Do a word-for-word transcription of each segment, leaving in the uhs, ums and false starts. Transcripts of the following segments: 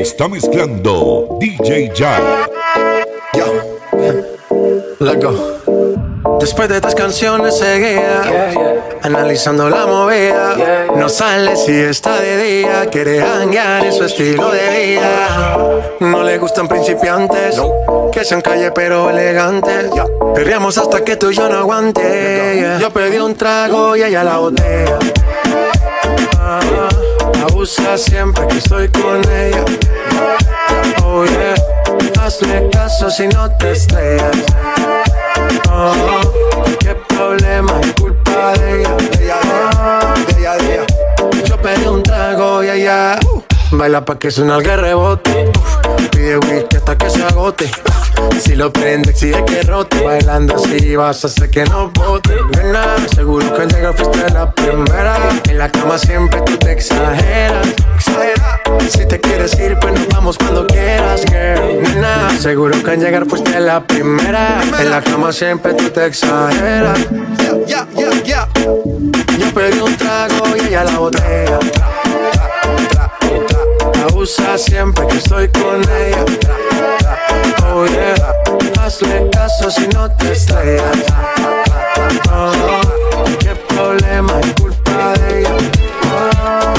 Está mezclando D J Jack. Let's go. Después de estas canciones seguía yeah, yeah. analizando la movida. Yeah, yeah. No sale si está de día, quiere hanguear en su estilo de vida. No le gustan principiantes, no. que sean calle pero elegantes. Yeah. Perreamos hasta que tú y yo no aguante. Yeah. Yo pedí un trago y ella la botella. Ah, abusa siempre que estoy con ella. Oh yeah, hazle caso si no te estrellas. Oh, qué problema es culpa de ella, de ella, de ella, de ella. Yo pedí un trago y ella uh, baila pa' que suena el rebote. Uh, pide whisky hasta que se agote. Uh, si lo prende exige que rote. Bailando así vas a hacer que no bote. Nena, seguro que al llegar fuiste la primera. En la cama siempre tú te exageras. Exagera. Si te quieres ir pues nos vamos cuando quieras, girl. Nena, seguro que al llegar fuiste la primera. En la cama siempre tú te exageras. Yeah, yeah, yeah, yeah. Yo pedí un trago y ella la botella. Abusa siempre que estoy con ella. Oh yeah, hazle caso si no te estrellas. Oh, qué problema es culpa de ella. Oh,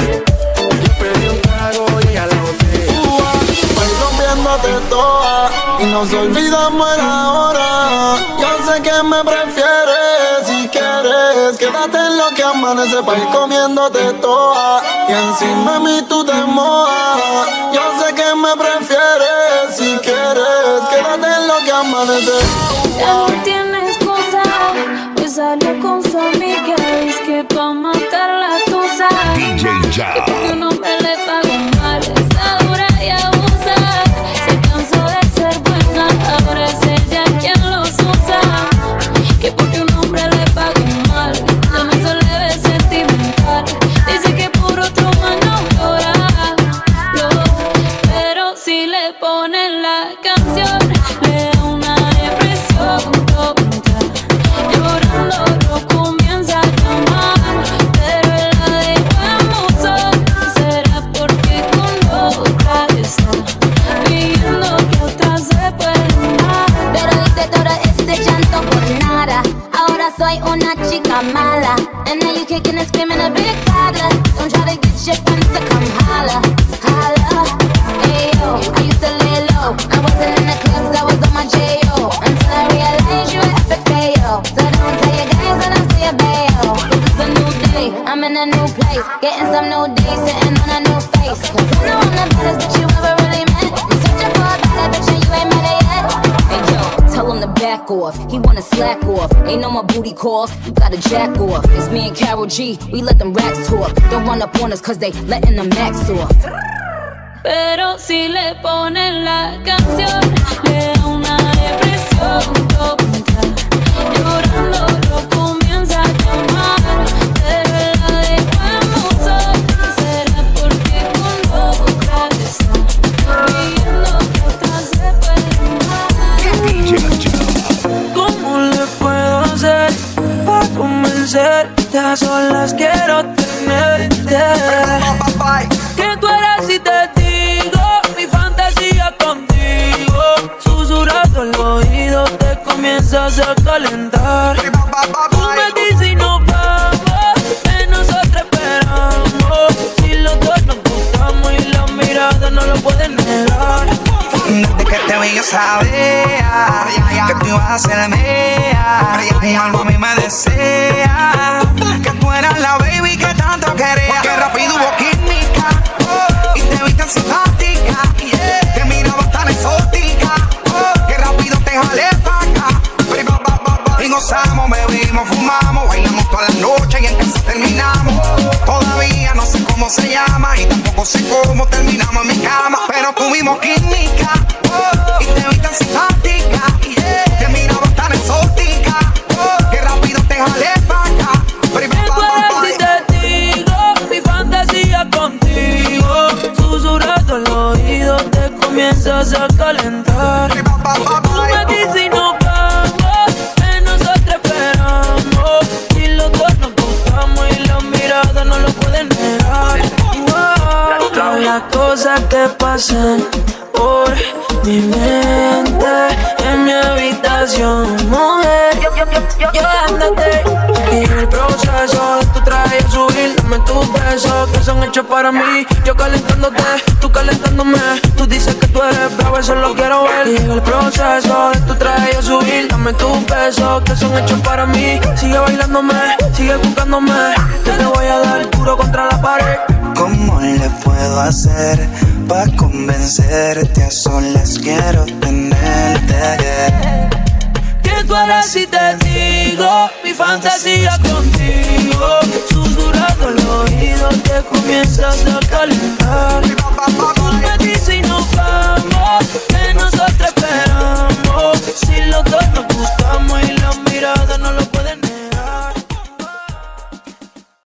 yo pedí un trago y ella la botella. Voy rompiéndote toda y nos olvidamos de la hora. Yo sé que me prefieres, si quieres quédate en lo que amanece pa' ir comiéndote toda. Y encima de mí tú te mojas. Yo sé que me prefieres, si quieres quédate en lo que amanece. Ya no tiene excusa, hoy salió con su amiga. Es que pa' matar la tusa D J Jack. Que porque un hombre le pagó mal, está dura y abusa. Se cansó de ser buena, ahora es ella quien los usa. Que porque un hombre le pagó mal, ya no se le ve sentimental. Dice que por otro man no llora, no. Pero si le ponen la canción, le da una depresión tonta. Llorando lo comienza a llamar, pero él la dejó en buzón. Será porque con otra está pidiendo que otra se pueden dar. Pero hice todo este llanto por nada. Ahora soy una chica mala. And now you kicking and screaming a big toddler. Don't try to get your friends to come holla, holla. Ayo, I used to lay low. I wasn't in the clubs, I was on my J O. Until I realized you were epic fail. So don't tell your guys that I'm still bail. This is a new day, I'm in a new place. Getting some new days, sitting on a new face. Cause I know I'm the baddest bitch you ever really met. You searching for a better bitch and you ain't met her yet. Hey yo, tell him to back off, he wanna slack off. Ain't no more booty calls, you gotta jack off. It's me and Karol G, we let them racks talk. Don't run up on us cause they letting the max off. Pero si le ponen la canción, le da una depresión tonta. Llorando lo comienza a llamar, pero él la dejó en buzón. Será porque con otra está pidiendo que otra se pueden dar. ¿Cómo le puedo hacer para convencerte? A solas quiero tenerte. Que tú eres y te digo mi fantasía contigo. Susurrando el oído te comienzas a calentar. Tú me dices y nos vamos, que nosotros esperamos. Si los dos nos gustamos y la mirada no lo pueden negar. Desde que te vi yo sabía que tú ibas a ser mía. Y algo a mí me desea que tú eras la baby que tanto quería. Porque rápido hubo química y te vi tan simpática. Te miraba tan exótica que rápido te jalé pa' acá. Y gozamos, bebimos, fumamos, bailamos toda la noche y en casa terminamos. Todavía no sé cómo se llama y tampoco sé cómo terminamos en mi cama. Pero tuvimos química y te vi tan simpática. Te miraba tan exótica que rápido te jalé pa' acá. Y te digo mi fantasía contigo. Susurrando el oído te comienzas a calentar. Tú me dices y nos vamos, que nosotros esperamos. Si los dos nos gustamos y la mirada no lo pueden negar. Wow. las cosas que pasan por mi mente en mi habitación, mujer. Yo, yo, yo, yo dándote y el proceso de tu traje a subir, dame tus besos que son hechos para mí. Yo calentándote, tú calentándome. Tú dices que tú eres bravo, eso lo quiero ver. Y el proceso de tu traje a subir, dame tus besos que son hechos para mí. Sigue bailándome, sigue buscándome. Yo te voy a dar duro contra la pared. ¿Cómo le puedo hacer pa' convencerte? A solas quiero tenerte. ¿Qué tú harás si te digo mi fantasía contigo? Susurra